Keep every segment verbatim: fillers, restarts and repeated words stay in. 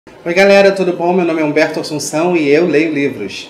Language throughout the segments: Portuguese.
Oi galera, tudo bom? Meu nome é Humberto Assunção e eu leio livros.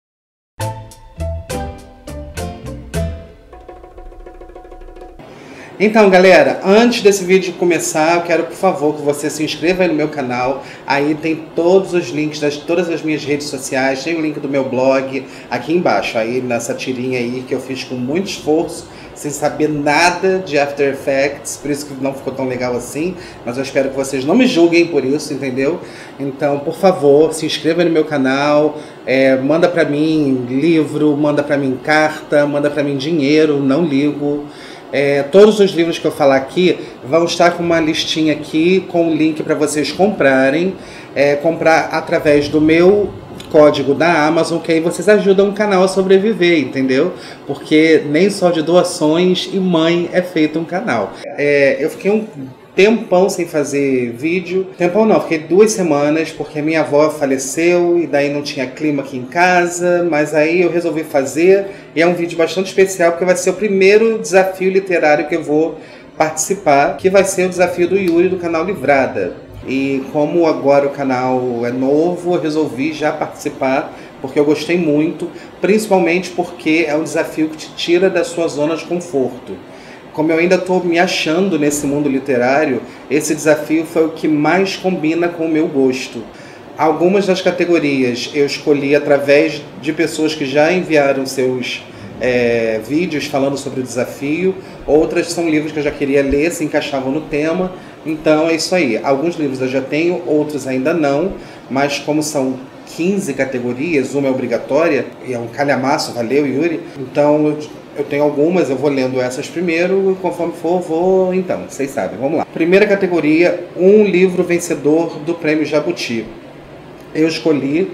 Então galera, antes desse vídeo começar, eu quero por favor que você se inscreva aí no meu canal. Aí tem todos os links das todas as minhas redes sociais, tem o link do meu blog aqui embaixo, aí nessa tirinha aí que eu fiz com muito esforço, sem saber nada de After Effects, por isso que não ficou tão legal assim, mas eu espero que vocês não me julguem por isso, entendeu? Então, por favor, se inscreva no meu canal, é, manda pra mim livro, manda pra mim carta, manda pra mim dinheiro, não ligo. É, todos os livros que eu falar aqui vão estar com uma listinha aqui com o link para vocês comprarem, é, comprar através do meu código da Amazon, que aí vocês ajudam o canal a sobreviver, entendeu? Porque nem só de doações e mãe é feito um canal. É, eu fiquei um tempão sem fazer vídeo. Tempão não, fiquei duas semanas porque a minha avó faleceu e daí não tinha clima aqui em casa, mas aí eu resolvi fazer e é um vídeo bastante especial porque vai ser o primeiro desafio literário que eu vou participar, que vai ser o desafio do Yuri do canal Livrada. E como agora o canal é novo, eu resolvi já participar porque eu gostei muito, principalmente porque é um desafio que te tira da sua zona de conforto. Como eu ainda estou me achando nesse mundo literário, esse desafio foi o que mais combina com o meu gosto. Algumas das categorias eu escolhi através de pessoas que já enviaram seus é, vídeos falando sobre o desafio, outras são livros que eu já queria ler, se encaixavam no tema, então é isso aí. Alguns livros eu já tenho, outros ainda não, mas como são quinze categorias, uma é obrigatória, e é um calhamaço, valeu Yuri, então eu tenho algumas, eu vou lendo essas primeiro, e conforme for, vou... Então, vocês sabem, vamos lá. Primeira categoria, um livro vencedor do Prêmio Jabuti. Eu escolhi,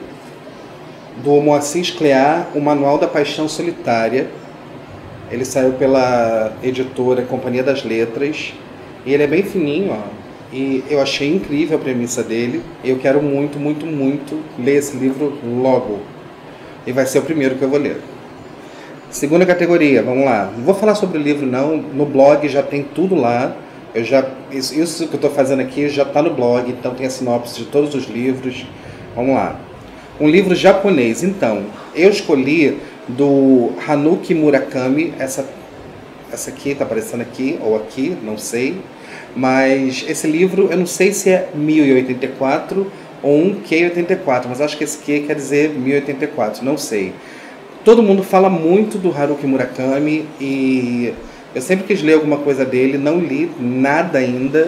do Moacir Clear, o Manual da Paixão Solitária. Ele saiu pela editora Companhia das Letras, e ele é bem fininho, ó. E eu achei incrível a premissa dele. Eu quero muito, muito, muito ler esse livro logo. E vai ser o primeiro que eu vou ler. Segunda categoria, vamos lá. Não vou falar sobre o livro não, no blog já tem tudo lá. Eu já, isso, isso que eu estou fazendo aqui já está no blog, então tem a sinopse de todos os livros. Vamos lá. Um livro japonês, então. Eu escolhi do Haruki Murakami, essa, essa aqui está aparecendo aqui, ou aqui, não sei. Mas esse livro, eu não sei se é mil e oitenta e quatro ou um Q oitenta e quatro, mas acho que esse Q quer dizer mil e oitenta e quatro, não sei. Todo mundo fala muito do Haruki Murakami e eu sempre quis ler alguma coisa dele, não li nada ainda,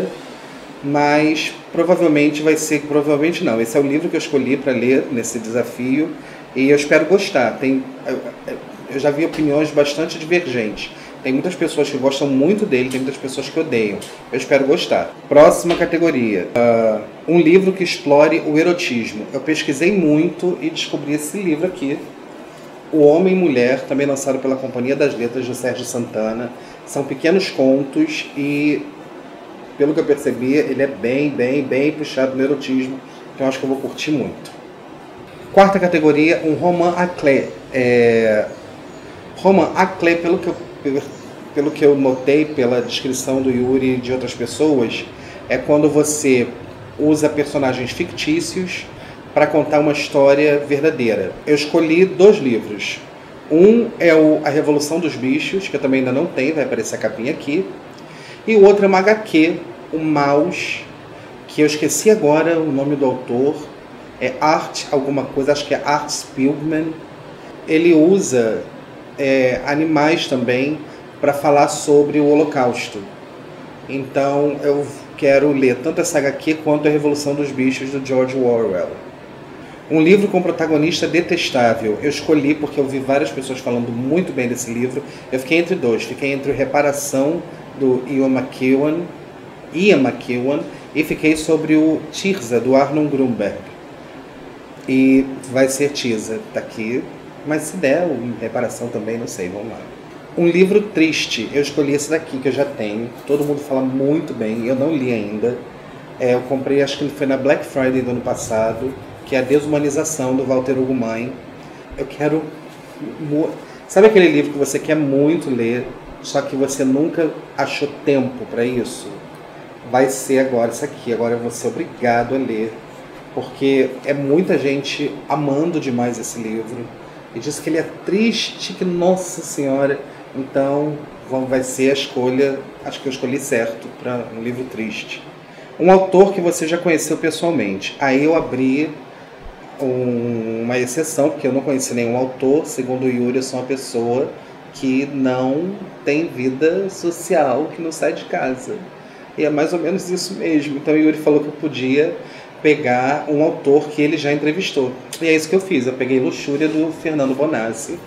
mas provavelmente vai ser, provavelmente não, esse é o livro que eu escolhi para ler nesse desafio e eu espero gostar. Tem, eu, eu já vi opiniões bastante divergentes, tem muitas pessoas que gostam muito dele, tem muitas pessoas que odeiam, eu espero gostar. Próxima categoria, uh, um livro que explore o erotismo. Eu pesquisei muito e descobri esse livro aqui, O Homem e Mulher, também lançado pela Companhia das Letras de Sérgio Santana. São pequenos contos e, pelo que eu percebi, ele é bem, bem, bem puxado no erotismo, então acho que eu vou curtir muito. Quarta categoria, um roman à clé. É... Roman à clé, pelo que, eu, pelo que eu notei pela descrição do Yuri e de outras pessoas, é quando você usa personagens fictícios para contar uma história verdadeira. Eu escolhi dois livros. Um é o A Revolução dos Bichos, que eu também ainda não tenho, vai aparecer a capinha aqui. E o outro é uma H Q, o Maus, que eu esqueci agora o nome do autor. É Art alguma coisa, acho que é Art Spiegelman. Ele usa é, animais também para falar sobre o Holocausto. Então eu quero ler tanto essa H Q quanto A Revolução dos Bichos, do George Orwell. Um livro com protagonista detestável. Eu escolhi porque eu vi várias pessoas falando muito bem desse livro. Eu fiquei entre dois. Fiquei entre o Reparação, do Ian McEwan, Ian McEwan, e fiquei sobre o Tirza, do Arnon Grunberg. E vai ser Tirza, tá aqui. Mas se der, o Reparação também, não sei, vamos lá. Um livro triste. Eu escolhi esse daqui, que eu já tenho. Todo mundo fala muito bem, eu não li ainda. É, eu comprei, acho que ele foi na Black Friday do ano passado, que é A Desumanização, do Walter Ugumãe. Eu quero... Sabe aquele livro que você quer muito ler, só que você nunca achou tempo para isso? Vai ser agora isso aqui. Agora eu vou ser obrigado a ler porque é muita gente amando demais esse livro. E diz que ele é triste, que nossa senhora. Então vai ser a escolha, acho que eu escolhi certo para um livro triste. Um autor que você já conheceu pessoalmente. Aí eu abri um, uma exceção, porque eu não conheci nenhum autor. Segundo o Yuri, eu sou uma pessoa que não tem vida social, que não sai de casa. E é mais ou menos isso mesmo. Então o Yuri falou que eu podia pegar um autor que ele já entrevistou. E é isso que eu fiz. Eu peguei Luxúria, do Fernando Bonassi,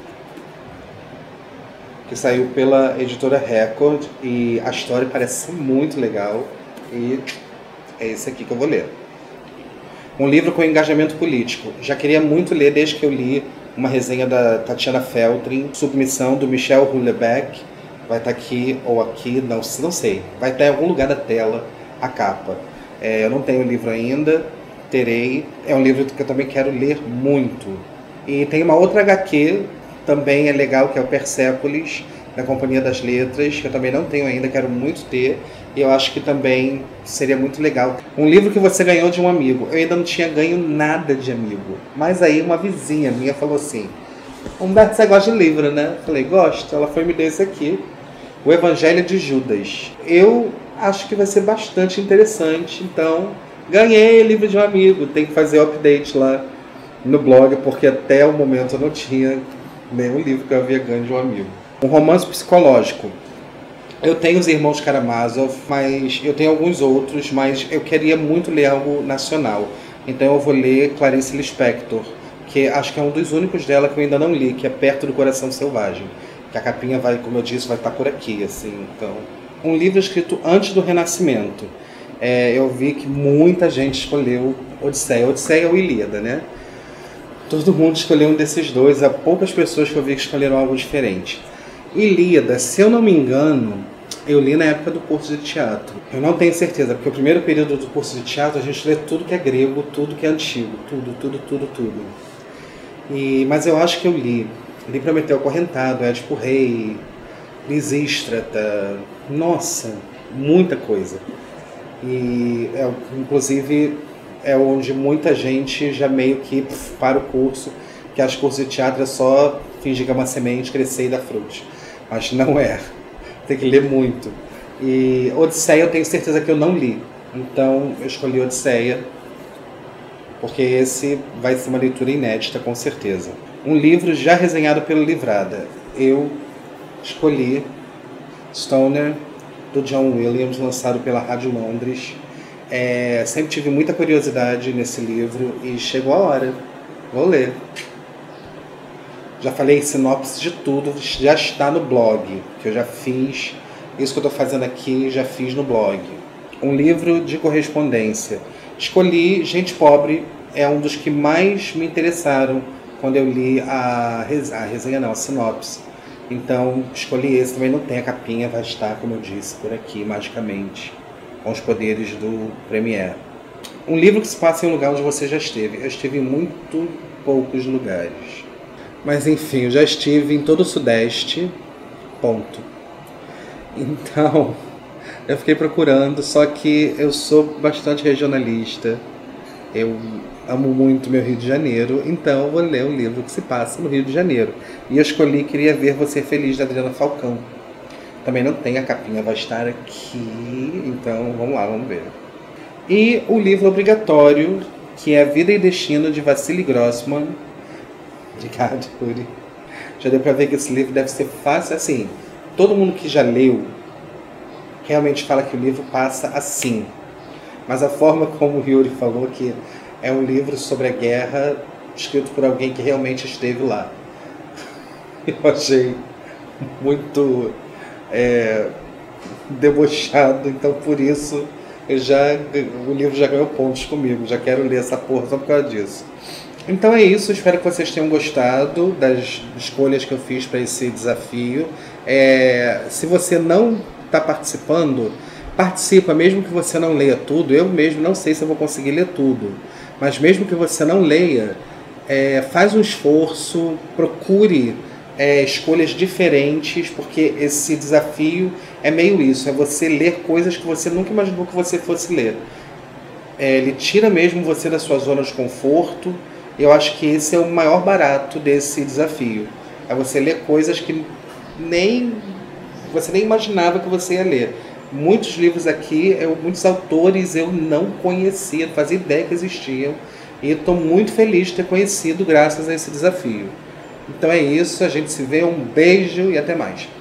que saiu pela editora Record, e a história parece ser muito legal. E é esse aqui que eu vou ler. Um livro com engajamento político. Já queria muito ler desde que eu li uma resenha da Tatiana Feltrin, Submissão, do Michel Houellebecq. Vai estar aqui ou aqui, não, não sei. Vai estar em algum lugar da tela a capa. É, eu não tenho o livro ainda, terei. É um livro que eu também quero ler muito. E tem uma outra agá quê, também é legal, que é o Persépolis, da Companhia das Letras, que eu também não tenho ainda, quero muito ter. E eu acho que também seria muito legal. Um livro que você ganhou de um amigo. Eu ainda não tinha ganho nada de amigo. Mas aí uma vizinha minha falou assim: Humberto, você gosta de livro, né? Eu falei, gosto. Ela foi me dar esse aqui. O Evangelho de Judas. Eu acho que vai ser bastante interessante. Então, ganhei livro de um amigo. Tem que fazer o update lá no blog, porque até o momento eu não tinha nenhum livro que eu havia ganho de um amigo. Um romance psicológico. Eu tenho Os Irmãos Karamazov, mas eu tenho alguns outros, mas eu queria muito ler algo nacional. Então eu vou ler Clarice Lispector, que acho que é um dos únicos dela que eu ainda não li, que é Perto do Coração Selvagem. Que a capinha vai, como eu disse, vai estar por aqui, assim. Então, um livro escrito antes do Renascimento. É, eu vi que muita gente escolheu Odisseia. Odisseia ou Ilíada, né? Todo mundo escolheu um desses dois. Há poucas pessoas que eu vi que escolheram algo diferente. Ilíada, se eu não me engano, eu li na época do curso de teatro. Eu não tenho certeza, porque o primeiro período do curso de teatro a gente lê tudo que é grego, tudo que é antigo, tudo, tudo, tudo, tudo. E, mas eu acho que eu li. Li Prometeu Acorrentado, Édipo Rei, Lisístrata, nossa, muita coisa. E, é, inclusive, é onde muita gente já meio que pff, para o curso, que acha que o curso de teatro é só fingir que é uma semente, crescer e dar frutos. Mas não é. Tem que ler muito. E Odisseia eu tenho certeza que eu não li. Então eu escolhi Odisseia, porque esse vai ser uma leitura inédita, com certeza. Um livro já resenhado pelo Livrada. Eu escolhi Stoner, do John Williams, lançado pela Rádio Londres. É, sempre tive muita curiosidade nesse livro e chegou a hora. Vou ler. Já falei sinopse de tudo, já está no blog, que eu já fiz. Isso que eu estou fazendo aqui, já fiz no blog. Um livro de correspondência. Escolhi Gente Pobre, é um dos que mais me interessaram quando eu li a, res... a resenha, não, a sinopse. Então, escolhi esse, também não tem a capinha, vai estar, como eu disse, por aqui, magicamente, com os poderes do Premiere. Um livro que se passa em um lugar onde você já esteve. Eu estive em muito poucos lugares. Mas enfim, eu já estive em todo o Sudeste, ponto. Então, eu fiquei procurando, só que eu sou bastante regionalista. Eu amo muito meu Rio de Janeiro, então eu vou ler um livro que se passa no Rio de Janeiro. E eu escolhi Queria Ver Você Feliz, da Adriana Falcão. Também não tem a capinha, vai estar aqui, então vamos lá, vamos ver. E o livro obrigatório, que é Vida e Destino, de Vassili Grossman. Obrigado, Yuri. Já deu pra ver que esse livro deve ser fácil. Assim, todo mundo que já leu realmente fala que o livro passa assim. Mas a forma como o Yuri falou, que é um livro sobre a guerra escrito por alguém que realmente esteve lá. Eu achei muito é, debochado, então por isso eu já, o livro já ganhou pontos comigo. Já quero ler essa porra só por causa disso. Então é isso, espero que vocês tenham gostado das escolhas que eu fiz para esse desafio. É, se você não está participando, participa, mesmo que você não leia tudo. Eu mesmo não sei se eu vou conseguir ler tudo, mas mesmo que você não leia, é, faz um esforço, procure é, escolhas diferentes, porque esse desafio é meio isso, é você ler coisas que você nunca imaginou que você fosse ler. É, ele tira mesmo você da sua zona de conforto. Eu acho que esse é o maior barato desse desafio. É você ler coisas que nem você nem imaginava que você ia ler. Muitos livros aqui, eu, muitos autores eu não conhecia, não fazia ideia que existiam. E estou muito feliz de ter conhecido graças a esse desafio. Então é isso, a gente se vê, um beijo e até mais.